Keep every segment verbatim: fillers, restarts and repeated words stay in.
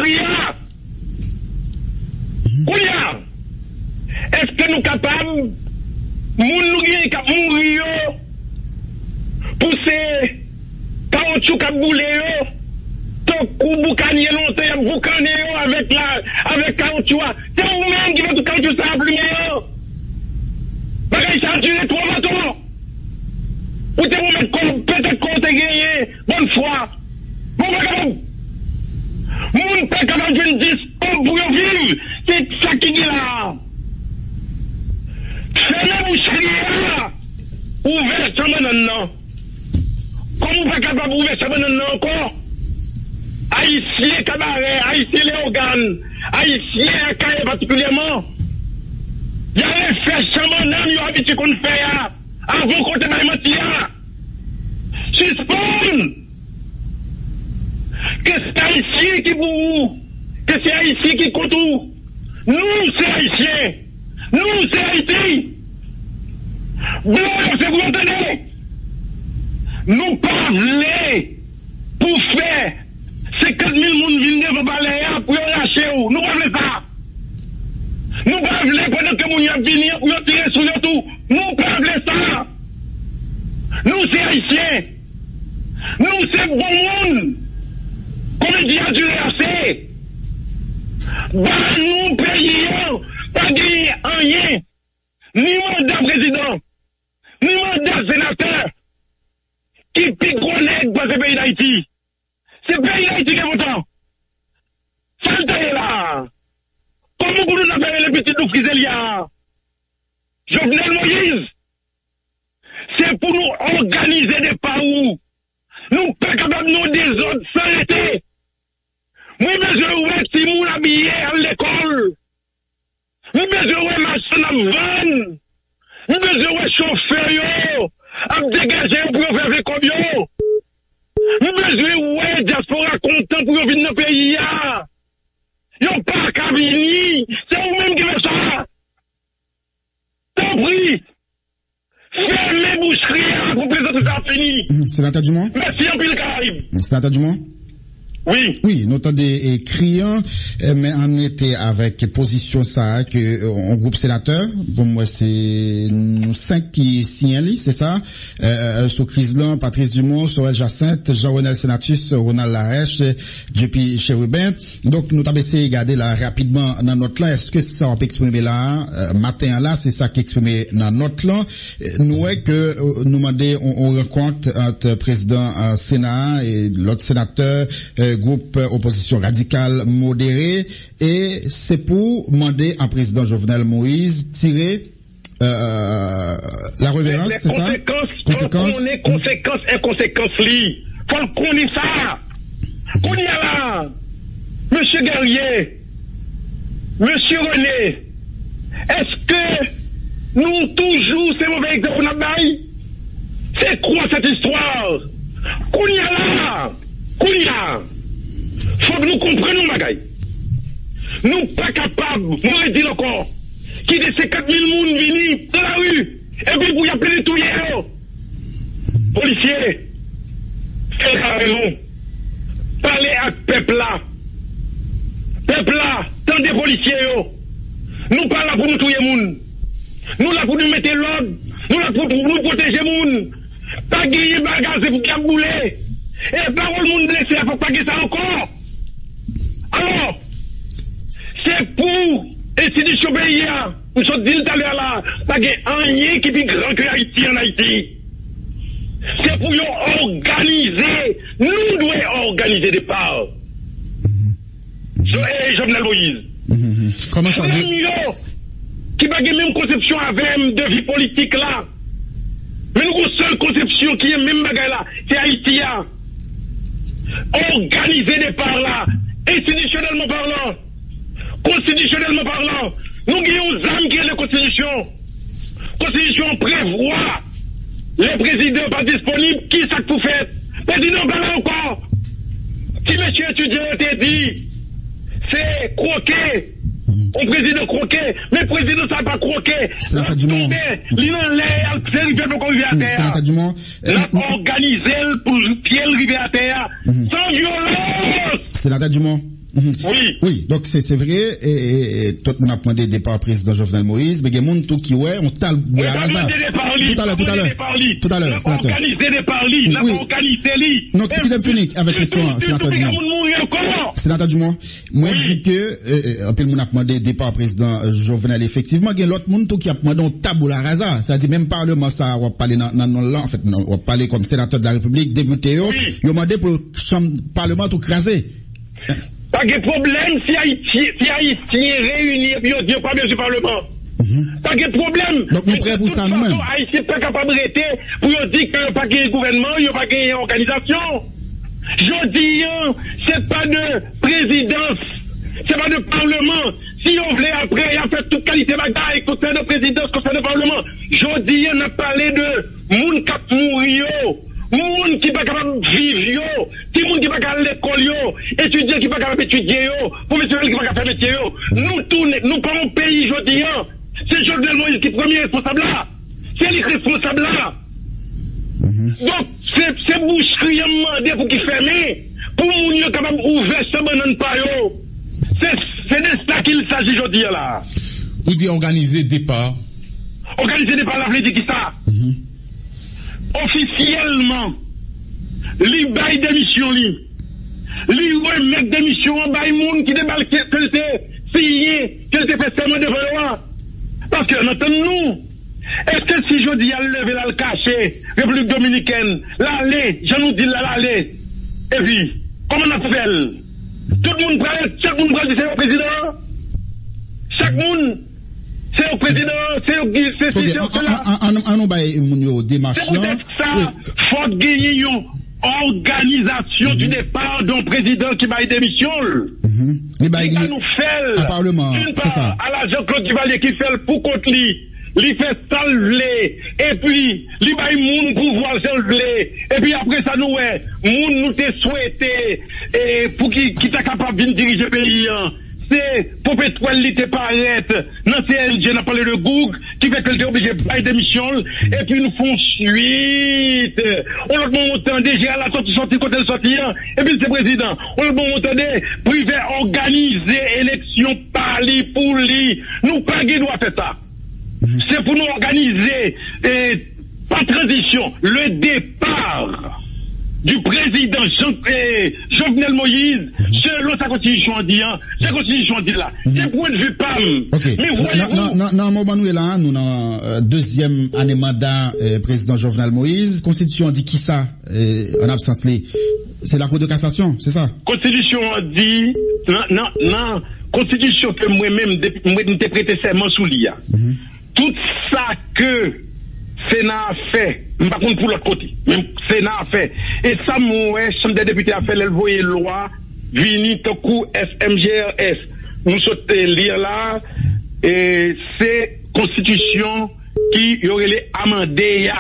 Kouya. Kouya. Est-ce que nous sommes capables, moun nou gen kap mourir yo, pousser caoutchouc kap boule yo, ton kou boukanye longtemps y'a boukane yo avec la, avec caoutchouc. C'est ou même qui va tout caoutchouc ça plume yo. Bagay ça duré trois matons. Ou te vous mettre peut-être qu'on te gagné, bonne foi. Mon bagay. Moun pas capable de dire pour vivre. C'est ça qui est là. Fermez boucherie, ouvert ça maintenant. Comme vous pas capable d'ouvrir ça maintenant encore, haïtien cabaret, haïtien les organes, haïtien caille particulièrement, il y a un fait ça maintenant, il y a habitué qu'on fait avant qu'on te mette mentir. Suspend que c'est haïtien qui vous, que c'est haïtien qui compte tout. Nous c'est haïtien. Nous, c'est Haïti. Blanc, c'est vous entendez. Nous parlons pour faire cinquante mille personnes venir pour parler pour lâcher où. Nous parlons ça. Nous parlons pendant que nous venir pour tirer sur tout. Nous parlons ça. Nous, c'est Haïtiens. Nous, c'est bon monde. Comme il dit à Dieu, c'est. Bah, nous payons. Pas gagné rien, ni mandat président, ni mandat sénateur, qui pique connaître dans ce pays d'Haïti. C'est le pays d'Haïti qui est votant. Ça le est là. Comment vous nous appelez les petits loups Friselia? Jovenel Moïse, c'est pour nous organiser des pas où nous pas capables de nous des autres sans arrêter. Moi, je veux si nous habillés à l'école. Nous besoin de machin à vendre. Nous besoin de chauffeur yo. À dégager pour faire des comme yo. Nous besoin de diaspora content pour venir dans le pays. Yo pas qu'à venir. C'est vous-même qui fait ça. T'en prie. Fermez boucherie pour présenter ça fini. Sénateur Dumont. Merci en pile Caraïbe. Sénateur Dumont. Oui. Oui, nous avons des criants, mais on était avec position ça, que, on groupe sénateur, pour moi c'est nous cinq qui signalent, c'est ça, euh, sur Crislan, Patrice Dumont, Sorel Jacinthe, Jean-Renel Senatus, Ronald Larèche, J P Chérubin. Donc, nous avons essayé de regarder là, rapidement, dans notre là, est-ce que ça on peut exprimer là, euh, matin là, c'est ça qui est exprimé dans notre là. Nous, est que, euh, nous demandons, on, on rencontre entre président euh, Sénat et l'autre sénateur, euh, groupe opposition radicale modérée, et c'est pour demander à président Jovenel Moïse tirer euh, la révérence, c'est ça? Conséquences, on est conséquences et conséquences li. Faut qu'on y ça. On y a là. Monsieur Guerrier, Monsieur René, est-ce que nous toujours c'est mauvais exemple pour nous bail? C'est quoi cette histoire? Qu'on y a là. Qu'on y a. Faut que nous comprenions, bagaille. Nous pas capables, moi je dis encore, qui de ces quatre mille personnes venus dans la rue, et puis vous y appelez tout hier. Policiers, faites la raison. Parlez à ce peuple là. Peuple là, tant des policiers, yo. Nous pas là pour nous tuer les gens. Nous là pour nous mettre l'ordre. Nous là pour nous protéger les gens. Pas gagner bagage pour qu'il y ait boulé. Et parole monde blessé, il faut pas gagner ça encore. Alors, c'est pour institution pays, nous sommes dit tout à l'heure là, pas gagner rien qui est plus grand que Haïti en Haïti. C'est pour organiser, nous devons organiser des parts. Et Jovenel Moïse. Comment ça va? Qui n'a pas la même conception avec de vie politique là. Mais nous avons une seule conception qui est même bagaille là, c'est Haïti. Organiser des parts là, institutionnellement parlant, constitutionnellement parlant, nous avons une âme qui est la Constitution. Constitution prévoit les présidents pas disponibles, qui ça tout fait? Président pas là encore. Si monsieur étudiant a dit, c'est croquer. On président croquer, mais le président ça pas croquer. C'est la fin du monde. L'île en l'air, c'est le peuple qu'on rive à terre. C'est la fin du monde. L'a organisé pour pied rive à terre. Sans violence. C'est la fin du monde. Mm-hmm. Oui. Oui, donc c'est c'est vrai, et, et, et tout le monde a demandé départ président Jovenel Moïse, mais il y a des gens tout qui ouais, on t'a le Tout à l'heure, tout à l'heure, tout à l'heure, tout à l'heure, sénateur. Organiser des parlis, oui. organiser les. Non, qui est punique avec question, sénateur Dumont. Sénateur Dumont, moi je dis que, euh, un peu le monde a demandé départ président Jovenel, effectivement, il y a l'autre monde tout qui a demandé un tabula rasa, c'est-à-dire même parlement ça, on va parler dans, dans, dans, en fait, on va parler comme sénateur de la République, député, il a demandé pour le parlement tout craser. Pas de problème si Haïti, si Haïti réunir, puis on dit pas bien du Parlement. Mm-hmm. Pas de problème. Donc nous prêts pour ça nous-mêmes. Haïti n'est pas capable d'arrêter pour dire qu'il n'y a pas de gouvernement, il n'y a pas de organisation. Je dis, c'est pas de présidence, c'est pas de Parlement. Si on voulait après, il a fait toute qualité bagaille, conseil de présidence, conseil de Parlement. Je dis, on a parlé de moun kap mourir. Moun qui pas capable de vivre yo, qui moun qui pas capable l'école yo, étudiant qui pas capable étudier yo, professionnel qui pas capable faire métier yo. Nous tous nous pas un pays jodi an. C'est Jovenel Moïse qui est premier responsable là. C'est lui responsable là. Mm-hmm. Donc c'est c'est boucherie demandé pour qu'il ferme, pour moun yo capable ouvrir ce banane pa yo. C'est c'est de ça qu'il s'agit jodi là. Vous dites organiser départ. Organiser départ la veut dire qui ça? Mm-hmm. Officiellement, li bail démission li, li remet démission en bail moun qui déballe qu'elle était signé, qu'elle était fait serment devant le roi. Parce que, entendons-nous, est-ce que si je dis à lever là le caché, République Dominicaine, l'aller, je nous dis là l'aller, et puis, comment on a fait? Tout le monde prend, chaque monde prend, c'est le président, chaque monde. C'est le président, c'est le guide, c'est ceci, c'est cela. En nous baille mon démarche. C'est peut-être ça, faut gagner une organisation du départ d'un président qui baille démission. Il va nous faire, au Parlement, c'est ça. À la Jean-Claude Duvalier qui fait le pour contre lui, il fait salver, et puis, il baille moun pouvoir salver, et puis après ça nous, ouais, moun nous te souhaité, et pour qui, qui t'a capable de diriger le pays, c'est pour pétrole l'été paraître dans C N G, on a parlé de Google qui fait que était obligé de bailler démission et puis nous font suite on a bon montant déjà la sortie sortie côté sortie et puis c'est président on a bon montant privé organiser élection par lui pour lui nous pas qui doit faire ça c'est pour nous organiser et pas transition le départ du président Jean, eh, Jovenel Moïse, selon sa constitution dit, hein, sa constitution dit là, c'est point de vue P A M. Okay. Mais voyez-vous... Non, non, non, moment nous est là, nous dans euh, deuxième année mandat euh, président Jovenel Moïse, constitution dit qui ça, euh, en absence les, c'est la Cour de cassation, c'est ça? Constitution dit, non, non, non, constitution que moi-même, moi, m'ai prêté serment sous l'I A. Mm-hmm. Tout ça que Sénat a fait, par contre pour l'autre côté, même Sénat a fait, et ça, moi, Chambre des députés a fait l'envoyer loi, vini toku S M G R S. Nous sommes lire là, et c'est constitution qui y aurait les amendés.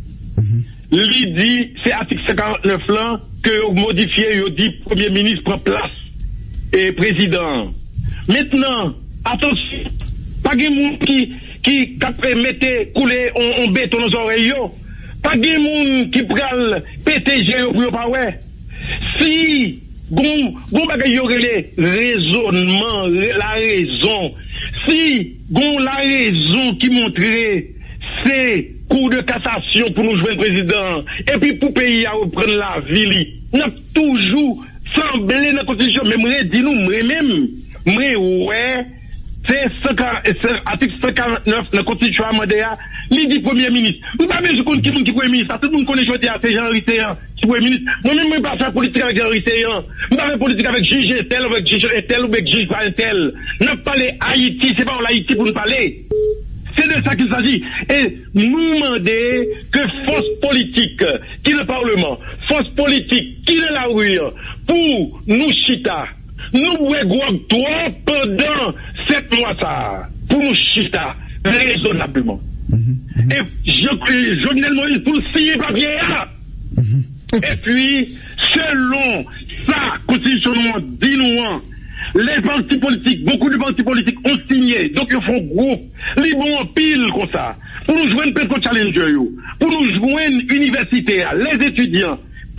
Il dit, c'est article cinquante-neuf là, que modifié, il dit Premier ministre prend place, et président. Maintenant, attention, pas de monde qui, qui, qui mette couler en, en béton aux oreilles, pas de monde qui pral péter géo pour pas ouais. Si, bon, bon bagay y aurait les raisonnements, la raison, si, bon la raison qui montrait, c'est coup de cassation pour nous jouer le président, et puis pour pays à reprendre la ville, n'a toujours semblé dans la constitution, mais moi, dis-nous, moi même, moi, ouais, c'est article cent quarante-neuf de la Constitution amendée, il dit Premier ministre. Vous savez, je connais qui est Premier ministre. Tout le monde connaît Jean-Richard, c'est Jean-Richard, qui est Premier ministre. Moi-même, je ne pas faire politique avec Jean-Richard. Je ne pas faire politique avec juge tel, avec juge tel, ou avec juge tel. Ne pas parler Haïti, c'est pas l'Haïti pour nous parler. C'est de ça qu'il s'agit. Et nous demander que force politique qui est le Parlement, force politique qui est la rue, pour nous chita, nous regardons toi pendant sept mois ça, pour nous chita, raisonnablement. Mm-hmm. Et je, Jovenel Moïse pour signer papier là. Mm-hmm. Et puis, selon sa constitution, dit nous, les partis politiques, beaucoup de partis politiques ont signé, donc ils font groupe, ils vont en pile comme ça, pour nous joindre Petro Challenger, pour nous joindre universitaires, les étudiants,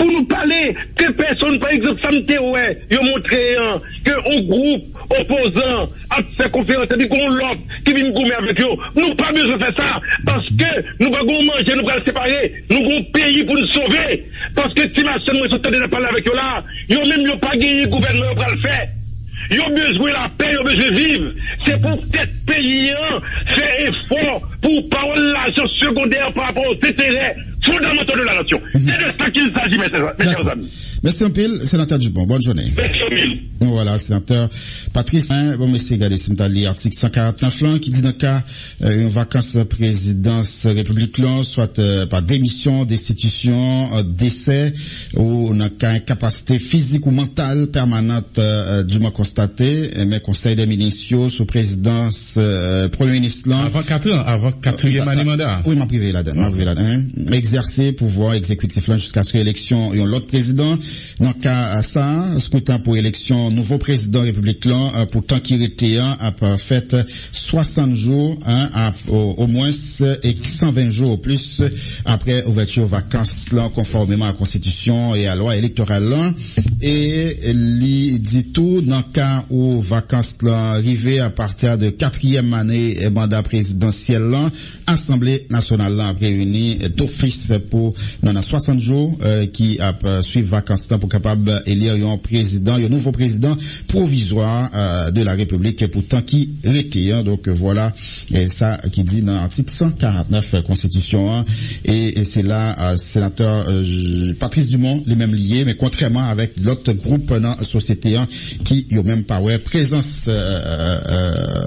pour nous parler que personne, par exemple, ça me ouais, ils ont montré hein, que un groupe opposant a fait conférence, et puis qu'on l'autre qui vient gommer avec eux. Nous pas besoin de faire ça, parce que nous allons manger, nous allons le séparer, nous avons un pays pour nous sauver. Parce que si ma soeur, moi, je suis déjà parler avec eux là, ils ont même pas gagné le gouvernement pour le faire. Ils ont besoin de la paix, ils ont besoin de vivre. C'est pour peut-être payer, faire effort pour pas avoir l'argent secondaire par rapport aux intérêts fondamentaux de la nation. C'est de ça qu'il s'agit, mes chers amis. Merci un pile, sénateur Dupont. Bonne journée. Merci un pile. Voilà, sénateur Patrice. Hein, bon, monsieur, regardez, c'est l'article cent quarante-neuf là, qui dit dans le cas, euh, une vacance présidence république là, soit euh, par démission, destitution, euh, décès, ou dans le cas incapacité physique ou mentale permanente, euh, du moins constaté, mais conseil des ministres sous présidence, euh, premier ministre là. Avant quatre ans, avant quatrième année mandat. Oui, m'a privé là-dedans, m'a privé là-dedans. Hein. Exercer pouvoir exécutif là jusqu'à ce que l'élection, yon l'autre président. Dans le cas ça, scrutin pour élection, nouveau président république là, pour tant qu'il était un, a fait soixante jours, hein, à, au, au moins, et cent vingt jours au plus, après ouverture aux vacances là, conformément à la constitution et à la loi électorale là. Et, il dit tout, dans le cas où vacances là, arrivé à partir de quatrième année mandat présidentiel là, Assemblée nationale là, réunie d'office pour, dans les soixante jours, euh, qui a euh, suivi vacances là pour capable élire un président, un nouveau président provisoire, euh, de la République pour tant qui était, hein. Donc, voilà, et ça, qui dit dans l'article cent quarante-neuf euh, Constitution, hein. Et, et c'est là, euh, sénateur, euh, Patrice Dumont, les mêmes liés, mais contrairement avec l'autre groupe dans la société, hein, qui, y a même pas, ouais, présence, euh, euh,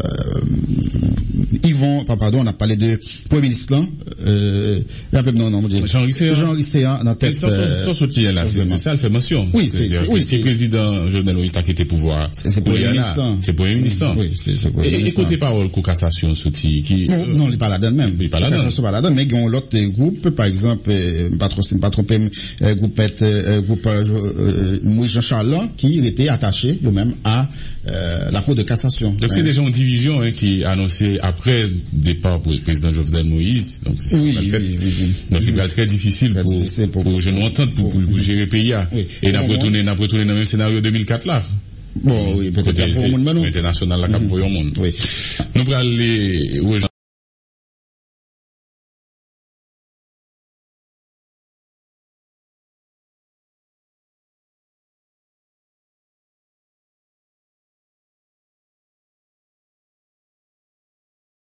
Yvon, pardon, on a parlé de Premier ministre là, euh, non, non, Jean Risséa. Jean Risséa, dans tête. Ça, ça, ça, là, c'est ça, elle fait mention. Oui, c'est, c'est, oui, c'est président Jovenel Moïse qui était pouvoir. C'est Premier ministre. C'est Premier ministre. Oui, c'est, c'est Premier ministre. Écoutez paroles qu'au cassation, souti, qui, non, non, il est pas là-dedans même. Il est pas là-dedans. Cassation pas là-dedans, mais il y a l'autre groupe, par exemple, pas trop, pas trop, groupe, groupe, Moïse Jean-Charles, qui était attaché, lui-même, à, euh, la Cour de cassation. Donc, c'est déjà une division, hein, qui annonçait après départ pour le président Jovenel Moïse. Donc, c'est, oui, oui, fait, oui, oui. Donc, c'est très, très difficile pour, difficile pour, pour, je n'entends pour, pour, pour gérer le pays. Oui. Et n'a retourné, n'a retourné dans le même scénario deux mille quatre là. Bon, oui, peut-être pour le monde, international, là, comme pour le monde. Oui. Nous allons aller aux gens.